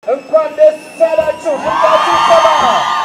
እንኳን ደስ ያላችሁ ሁላችሁ ሰላም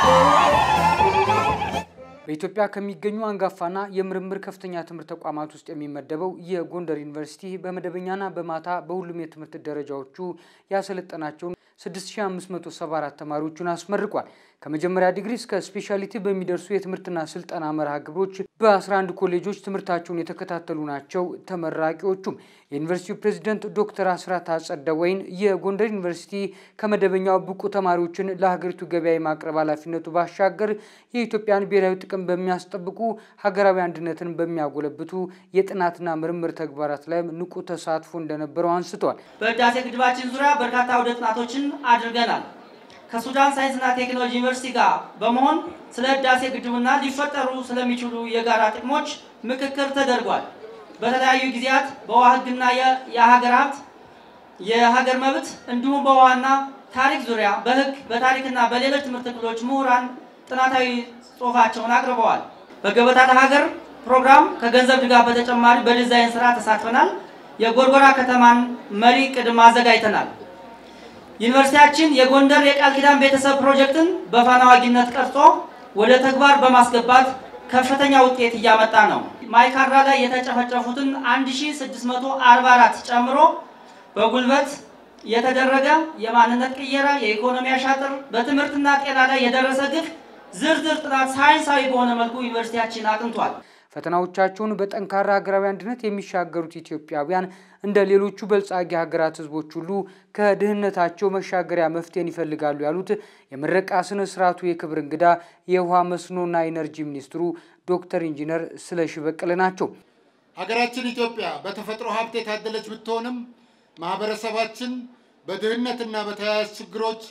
በኢትዮጵያ ከሚገኙ አንጋፋና የምርምር ከፍተኛ ትምህርት ተቋማት ውስጥ የሚመደበው የጎንደር ዩኒቨርሲቲ በመደበኛና በማታ በሁሉም የትምህርት ደረጃዎቹ ያሰለጠናቸው 6574 ተማሪዎችን አስመርቋል። ከመጀመሪያ ዲግሪ እስከ ስፔሻሊቲ በሚደርሱ የትምህርትና ስልጠና መርሃ ግብሮች በ11 ኮሌጆች ትምህርታቸውን የተከታተሉ ናቸው ተመራቂዎቹም። የዩኒቨርሲቲው ፕሬዝዳንት ዶክተር አስራት አጸደወይን የጎንደር ዩኒቨርሲቲ ከመደበኛው ብቁ ተማሪዎችን ለሀገሪቱ ገበያ ማቅረብ ኃላፊነቱ ባሻገር የኢትዮጵያን ብሔራዊ ጥቅም በሚያስጠብቁ ሀገራዊ አንድነትን በሚያጎለብቱ የጥናትና ምርምር ተግባራት ላይ ንቁ ተሳትፎ እንደነበረው አንስተዋል። በህዳሴ ግድባችን ዙሪያ በርካታ አውደ ጥናቶችን አድርገናል። ከሱዳን ሳይንስና ቴክኖሎጂ ዩኒቨርሲቲ ጋር በመሆን ስለ ህዳሴ ግድቡና ሊፈጠሩ ስለሚችሉ የጋራ ጥቅሞች ምክክር ተደርጓል። በተለያዩ ጊዜያት በውሃ ህግና የሀገር ሀብት የሀገር መብት እንዲሁም በውሃና ታሪክ ዙሪያ በህግ በታሪክና በሌሎች ትምህርት ክፍሎች ምሁራን ጥናታዊ ጽሑፋቸውን አቅርበዋል። በገበታ ለሀገር ፕሮግራም ከገንዘብ ድጋፍ በተጨማሪ በዲዛይን ስራ ተሳትፈናል። የጎርጎራ ከተማን መሪ ቅድም አዘጋጅተናል። ዩኒቨርሲቲያችን የጎንደር የቃል ኪዳን ቤተሰብ ፕሮጀክትን በፋናዋጊነት ቀርጾ ወደ ተግባር በማስገባት ከፍተኛ ውጤት እያመጣ ነው። ማይካድራ ላይ የተጨፈጨፉትን 1644 ጨምሮ በጉልበት የተደረገ የማንነት ቅየራ፣ የኢኮኖሚ አሻጥር፣ በትምህርትና ጤና ላይ የደረሰ ግፍ ዝርዝር ጥናት ሳይንሳዊ በሆነ መልኩ ዩኒቨርሲቲያችን አጥንቷል። ፈተናዎቻቸውን በጠንካራ ሀገራዊ አንድነት የሚሻገሩት ኢትዮጵያውያን እንደ ሌሎቹ በልጻጊ ሀገራት ህዝቦች ሁሉ ከድህነታቸው መሻገሪያ መፍትሄን ይፈልጋሉ ያሉት የምረቃ ስነ ስርዓቱ የክብር እንግዳ የውሃ መስኖና ኢነርጂ ሚኒስትሩ ዶክተር ኢንጂነር ስለሺ በቀለ ናቸው። ሀገራችን ኢትዮጵያ በተፈጥሮ ሀብት የታደለች ብትሆንም ማህበረሰባችን በድህነትና በተያያዥ ችግሮች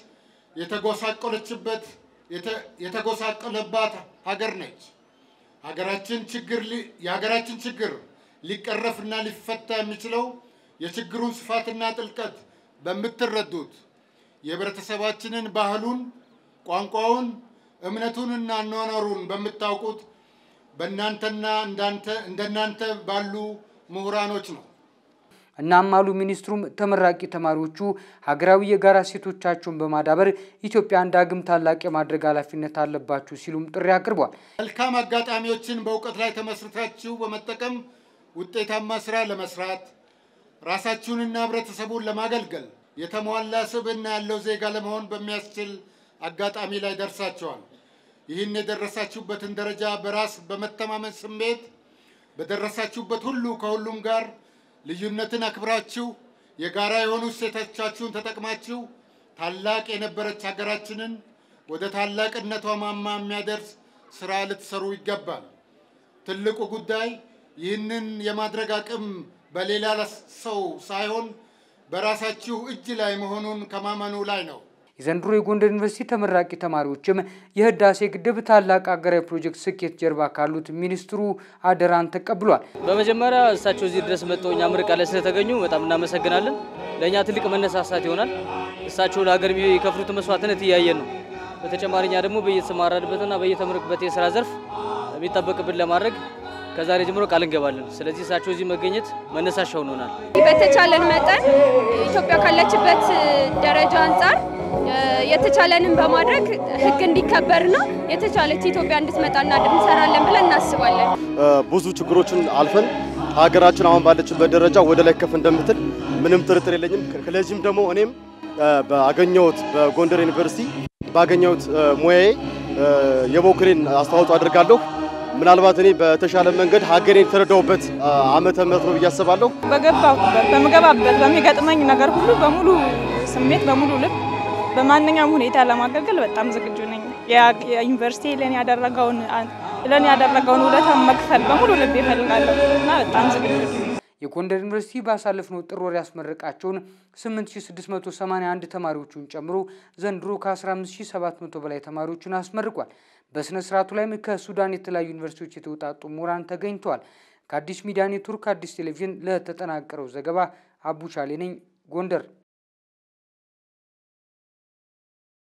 የተጎሳቆለባት ሀገር ነች። የሀገራችን ችግር ሊቀረፍና ሊፈታ የሚችለው የችግሩን ስፋትና ጥልቀት በምትረዱት የህብረተሰባችንን ባህሉን፣ ቋንቋውን፣ እምነቱንና አኗኗሩን በምታውቁት በእናንተና እንደናንተ ባሉ ምሁራኖች ነው። እናም አሉ ሚኒስትሩም ተመራቂ ተማሪዎቹ ሀገራዊ የጋራ ሴቶቻቸውን በማዳበር ኢትዮጵያን ዳግም ታላቅ የማድረግ ኃላፊነት አለባችሁ ሲሉም ጥሪ አቅርበዋል። መልካም አጋጣሚዎችን በእውቀት ላይ ተመስርታችሁ በመጠቀም ውጤታማ ስራ ለመስራት ራሳችሁንና ህብረተሰቡን ለማገልገል የተሟላ ስብዕና ያለው ዜጋ ለመሆን በሚያስችል አጋጣሚ ላይ ደርሳችኋል። ይህን የደረሳችሁበትን ደረጃ በራስ በመተማመን ስሜት በደረሳችሁበት ሁሉ ከሁሉም ጋር ልዩነትን አክብራችሁ የጋራ የሆኑ እሴቶቻችሁን ተጠቅማችሁ ታላቅ የነበረች ሀገራችንን ወደ ታላቅነቷ ማማ የሚያደርስ ስራ ልትሰሩ ይገባል። ትልቁ ጉዳይ ይህንን የማድረግ አቅም በሌላ ሰው ሳይሆን በራሳችሁ እጅ ላይ መሆኑን ከማመኑ ላይ ነው። የዘንድሮ የጎንደር ዩኒቨርሲቲ ተመራቂ ተማሪዎችም የህዳሴ ግድብ ታላቅ ሀገራዊ ፕሮጀክት ስኬት ጀርባ ካሉት ሚኒስትሩ አደራን ተቀብሏል። በመጀመሪያ እሳቸው እዚህ ድረስ መጥተው እኛ ምርቃት ላይ ስለተገኙ በጣም እናመሰግናለን። ለኛ ትልቅ መነሳሳት ይሆናል። እሳቸው ለሀገር የሚከፍሉት መስዋዕትነት እያየን ነው። በተጨማሪኛ ደግሞ በየተሰማራንበትና በየተመረቅበት የሥራ ዘርፍ የሚጠበቅብን ለማድረግ ከዛሬ ጀምሮ ቃል እንገባለን። ስለዚህ እሳቸው እዚህ መገኘት መነሳሻ ሆኖናል። በተቻለን መጠን ኢትዮጵያ ካለችበት ደረጃ አንፃር የተቻለንን በማድረግ ህግ እንዲከበርና የተቻለች ኢትዮጵያ እንድትመጣና እንሰራለን ብለን እናስባለን። ብዙ ችግሮችን አልፈን ሀገራችን አሁን ባለችበት ደረጃ ወደ ላይ ከፍ እንደምትል ምንም ጥርጥር የለኝም። ስለዚህም ደግሞ እኔም ባገኘሁት በጎንደር ዩኒቨርሲቲ ባገኘሁት ሙያዬ የበኩሌን አስተዋጽኦ አድርጋለሁ። ምናልባት እኔ በተሻለ መንገድ ሀገሬን ተረዳውበት ዓመተ ምህረት ነው ብያስባለሁ። በመገባበት በሚገጥመኝ ነገር ሁሉ በሙሉ ስሜት በሙሉ ልብ በማንኛውም ሁኔታ ለማገልገል በጣም ዝግጁ ነኝ። የዩኒቨርሲቲ ለኔ ያደረገውን ውለታ መክፈል በሙሉ ልብ ይፈልጋለሁ እና በጣም ዝግጁ ነኝ። የጎንደር ዩኒቨርሲቲ ባሳለፍነው ጥር ወር ያስመረቃቸውን 8681 ተማሪዎችን ጨምሮ ዘንድሮ ከ15700 በላይ ተማሪዎችን አስመርቋል። በስነ ስርዓቱ ላይም ከሱዳን የተለያዩ ዩኒቨርሲቲዎች የተውጣጡ ምሁራን ተገኝተዋል። ከአዲስ ሚዲያ ኔትወርክ አዲስ ቴሌቪዥን ለተጠናቀረው ዘገባ አቡቻሌ ነኝ፣ ጎንደር።